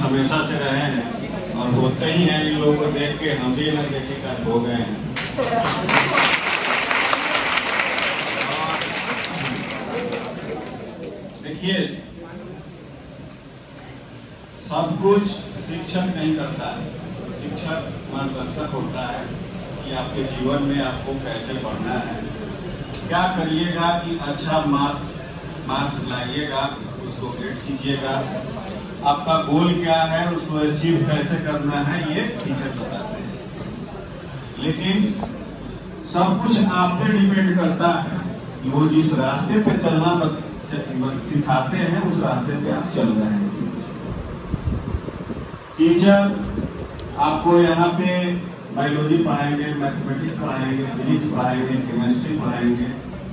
हमेशा से रहे हैं और होते ही हैं। इन लोगों को देख के हम भी एनर्जेटिक हो गए हैं। देखिए, सब कुछ शिक्षक नहीं करता है, शिक्षक मार्गदर्शक होता है कि आपके जीवन में आपको कैसे बढ़ना है, क्या करिएगा कि अच्छा मार्क्स लाइएगा, उसको गेट कीजिएगा, आपका गोल क्या है, उसको अचीव कैसे करना है, ये टीचर बताते हैं। लेकिन सब कुछ आप पे डिपेंड करता है कि वो जिस रास्ते पे चलना सिखाते हैं उस रास्ते पे आप चल रहे हैं। टीचर आपको यहाँ पे बायोलॉजी पढ़ाएंगे, मैथमेटिक्स पढ़ाएंगे, फिजिक्स पढ़ाएंगे, केमिस्ट्री पढ़ाएंगे,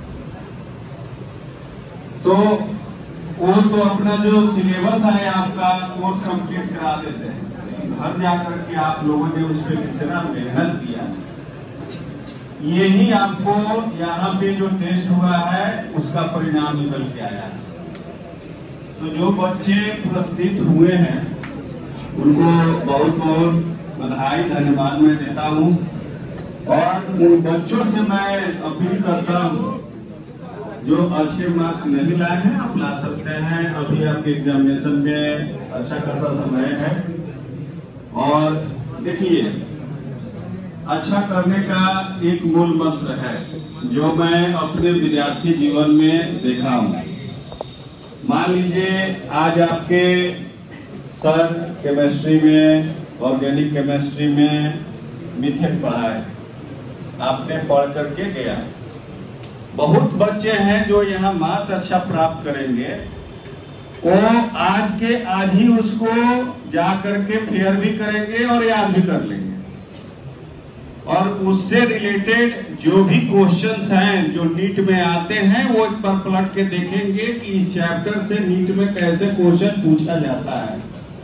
तो वो तो अपना जो सिलेबस है आपका कोर्स कंप्लीट करा देते हैं। घर जाकर के आप लोगों ने उस पर कितना मेहनत किया, यही आपको यहाँ पे जो टेस्ट हुआ है उसका परिणाम निकल के आया है। तो जो बच्चे पुरस्कृत हुए हैं उनको बहुत बहुत बधाई, धन्यवाद मैं देता हूँ। और उन बच्चों से मैं अपील करता हूँ जो अच्छे मार्क्स नहीं लाए हैं, आप ला सकते हैं, अभी आपके एग्जामिनेशन में अच्छा खासा समय है। और देखिए, अच्छा करने का एक मूल मंत्र है जो मैं अपने विद्यार्थी जीवन में देखा हूँ। मान लीजिए आज आपके सर केमिस्ट्री में, ऑर्गेनिक केमिस्ट्री में मीथेन पढ़ाए, आपने पढ़ करके गया। बहुत बच्चे हैं जो यहाँ मार्क्स अच्छा प्राप्त करेंगे, वो आज के आज ही उसको जा करके फेयर भी करेंगे और याद भी कर लेंगे। और उससे रिलेटेड जो भी क्वेश्चंस हैं जो नीट में आते हैं, वो एक बार पलट के देखेंगे कि इस चैप्टर से नीट में कैसे क्वेश्चन पूछा जाता है।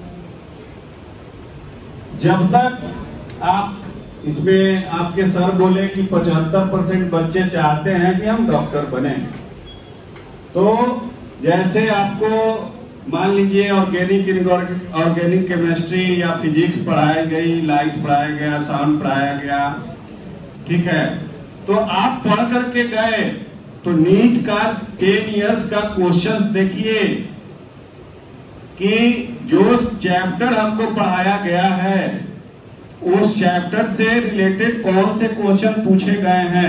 जब तक आप इसमें आपके सर बोले कि 75% बच्चे चाहते हैं कि हम डॉक्टर बने, तो जैसे आपको मान लीजिए ऑर्गेनिक केमिस्ट्री या फिजिक्स पढ़ाई गई, लाइट पढ़ाया गया, साउंड पढ़ाया गया, ठीक है, तो आप पढ़ करके गए तो नीट का 10 इयर्स का क्वेश्चंस देखिए कि जो चैप्टर हमको पढ़ाया गया है उस चैप्टर से रिलेटेड कौन से क्वेश्चन पूछे गए हैं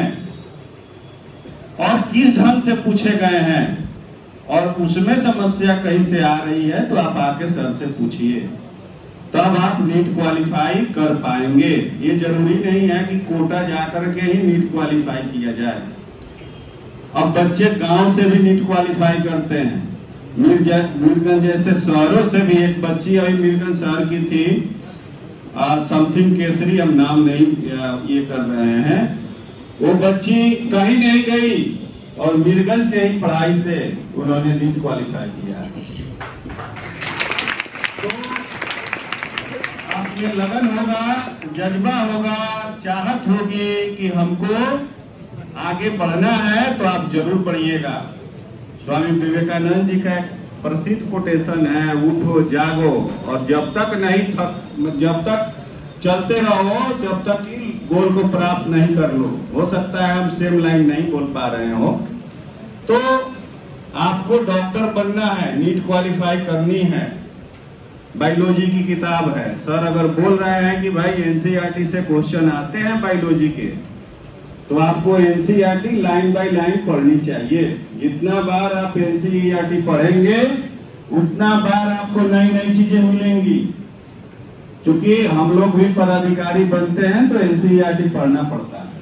और किस ढंग से पूछे गए हैं, और उसमें समस्या कहीं से आ रही है तो आप आके सर से पूछिए, तब आप नीट क्वालिफाई कर पाएंगे। ये जरूरी नहीं है कि कोटा जाकर के ही नीट क्वालिफाई किया जाए। अब बच्चे गांव से भी नीट क्वालिफाई करते हैं। मीरगंज जैसे शहरों से भी एक बच्ची अभी मीरगंज शहर की थी, समथिंग केसरी, हम नाम नहीं ये कर रहे हैं, वो बच्ची कहीं नहीं गई और मीरगंज के ही पढ़ाई से उन्होंने नीट क्वालिफाई किया। तो आपके लगन होगा, जज्बा होगा, चाहत होगी कि हमको आगे बढ़ना है, तो आप जरूर बढ़िएगा। स्वामी विवेकानंद जी का प्रसिद्ध कोटेशन है, उठो जागो और जब तक चलते रहो, जब तक गोल को प्राप्त नहीं कर लो। हो सकता है हम सेम लाइन नहीं बोल पा रहे हो, तो आपको डॉक्टर बनना है, नीट क्वालिफाई करनी है। बायोलॉजी की किताब है, सर अगर बोल रहे हैं कि भाई एनसीईआरटी से क्वेश्चन आते हैं बायोलॉजी के, तो आपको एनसीईआरटी लाइन बाय लाइन पढ़नी चाहिए। जितना बार आप एनसीईआरटी पढ़ेंगे उतना बार आपको नई नई चीजें मिलेंगी। क्योंकि हम लोग भी पदाधिकारी बनते हैं तो एनसीईआरटी पढ़ना पड़ता है।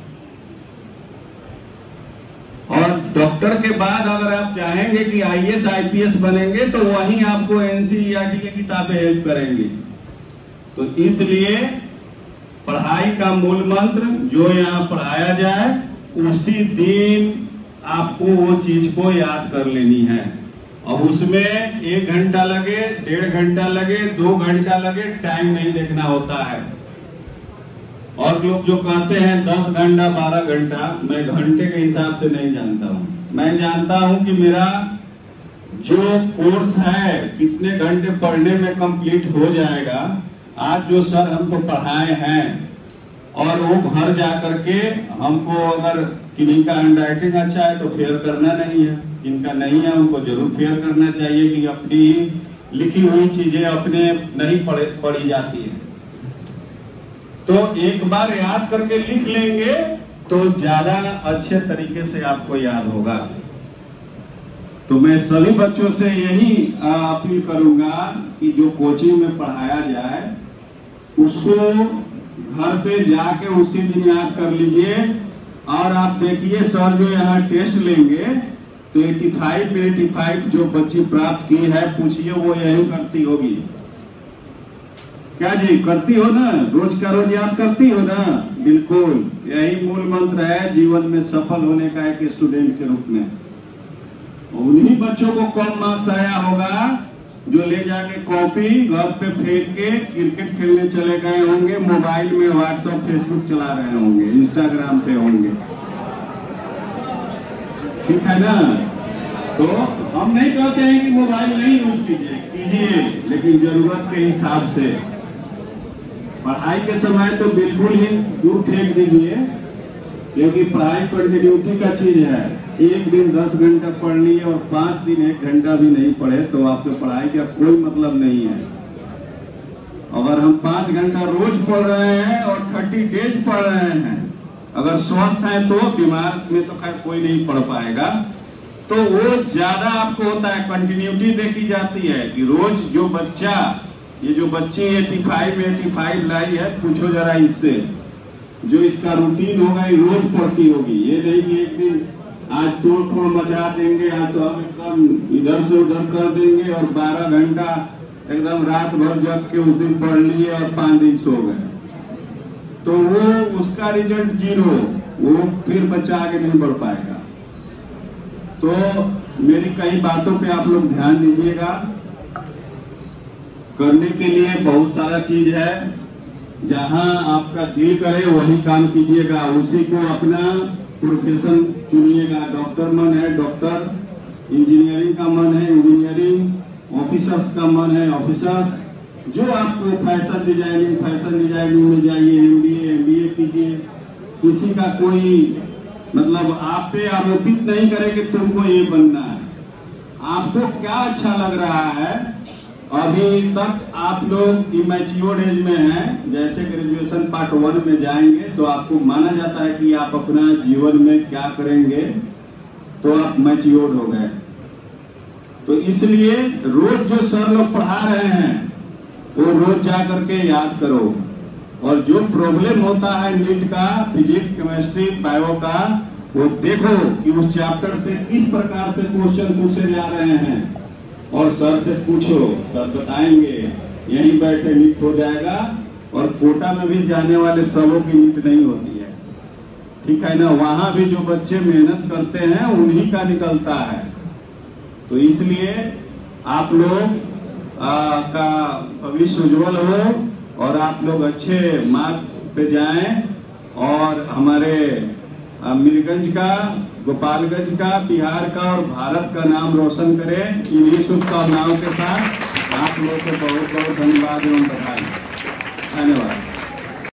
और डॉक्टर के बाद अगर आप चाहेंगे कि आईएएस आईपीएस बनेंगे तो वहीं आपको एनसीईआरटी की किताबें हेल्प करेंगी। तो इसलिए पढ़ाई का मूल मंत्र जो यहाँ पढ़ाया जाए उसी दिन आपको वो चीज को याद कर लेनी है। अब उसमें 1 घंटा लगे, 1.5 घंटा लगे, 2 घंटा लगे, टाइम नहीं देखना होता है। और लोग जो कहते हैं 10 घंटा 12 घंटा, मैं घंटे के हिसाब से नहीं जानता हूँ। मैं जानता हूँ कि मेरा जो कोर्स है कितने घंटे पढ़ने में कंप्लीट हो जाएगा। आज जो सर हमको पढ़ाए हैं और वो घर जा करके हमको, अगर किन्हीं का हैंडराइटिंग अच्छा है तो फेयर करना नहीं है, जिनका नहीं है उनको जरूर फेयर करना चाहिए कि अपनी लिखी हुई चीजें अपने नहीं पढ़ी जाती है। तो एक बार याद करके लिख लेंगे तो ज्यादा अच्छे तरीके से आपको याद होगा। तो मैं सभी बच्चों से यही अपील करूंगा कि जो कोचिंग में पढ़ाया जाए उसको घर पे जाके उसी दिन याद कर लीजिए। और आप देखिए सर जो यहाँ टेस्ट लेंगे तो 85 जो बच्ची प्राप्त की है, पूछिए वो यही करती होगी क्या जी? करती हो ना? रोज का रोज याद करती हो ना? बिल्कुल, यही मूल मंत्र है जीवन में सफल होने का एक स्टूडेंट के रूप में। उन्हीं बच्चों को कम मार्क्स आया होगा जो ले जाके कॉपी घर पे फेंक के क्रिकेट खेलने चले गए होंगे, मोबाइल में व्हाट्सएप फेसबुक चला रहे होंगे, इंस्टाग्राम पे होंगे। ठीक है ना? तो हम नहीं कहते हैं कि मोबाइल नहीं यूज कीजिए, लेकिन जरूरत के हिसाब से। पढ़ाई के समय तो बिल्कुल ही दूर फेंक दीजिए, क्योंकि पढ़ाई कंटिन्यूटी का चीज है। एक दिन 10 घंटा पढ़ लिए और 5 दिन 1 घंटा भी नहीं पढ़े तो आपके पढ़ाई का कोई मतलब नहीं है। अगर हम 5 घंटा रोज पढ़ रहे हैं और 30 डेज पढ़ रहे हैं, अगर स्वस्थ है तो, बीमार में तो खैर कोई नहीं पढ़ पाएगा, तो वो ज्यादा आपको होता है। कंटिन्यूटी देखी जाती है कि रोज जो बच्चा, ये जो बच्ची 85 लाई है, पूछो जरा इससे, जो इसका रूटीन होगा ये रोज पढ़ती होगी। ये नहीं कि एक दिन आज तोड़ मचा देंगे, आज तो हम एकदम इधर से उधर कर देंगे और 12 घंटा एकदम रात भर जग के उस दिन पढ़ लिए और 5 दिन सो गए, तो वो उसका रिजल्ट 0, वो फिर बच्चा आगे नहीं बढ़ पाएगा। तो मेरी कई बातों पे आप लोग ध्यान दीजिएगा। करने के लिए बहुत सारा चीज है, जहां आपका दिल करे वही काम कीजिएगा, उसी को अपना प्रोफेशन चुनिएगा। डॉक्टर मन है डॉक्टर, इंजीनियरिंग का मन है इंजीनियरिंग, ऑफिसर्स का मन है ऑफिसर्स, जो आपको फैशन डिजाइनिंग में जाइए, MBA कीजिए। किसी का कोई मतलब आप पे आरोपित नहीं करे कि तुमको ये बनना है। आपको क्या अच्छा लग रहा है? अभी तक आप लोग इमैच्योर एज में हैं, जैसे ग्रेजुएशन पार्ट 1 में जाएंगे तो आपको माना जाता है कि आप अपना जीवन में क्या करेंगे, तो आप मैच्योर हो गए। तो इसलिए रोज जो सर लोग पढ़ा रहे हैं वो रोज जा करके याद करो। और जो प्रॉब्लम होता है नीट का, फिजिक्स, केमिस्ट्री, बायो का, वो देखो कि उस चैप्टर से किस प्रकार से क्वेश्चन पूछे जा रहे हैं और सर से पूछो, सर बताएंगे। यहीं बैठे नीट हो जाएगा। और कोटा में भी जाने वाले सबों की नीट नहीं होती है, ठीक है ना? वहां भी जो बच्चे मेहनत करते हैं उन्हीं का निकलता है। तो इसलिए आप लोग का भविष्य उज्जवल हो और आप लोग अच्छे मार्ग पे जाएं और हमारे मीरगंज का, गोपालगंज का, बिहार का और भारत का नाम रोशन करें। इन्हीं शुभकामनाओं के साथ आप लोगों को बहुत बहुत धन्यवाद एवं बधाई। धन्यवाद।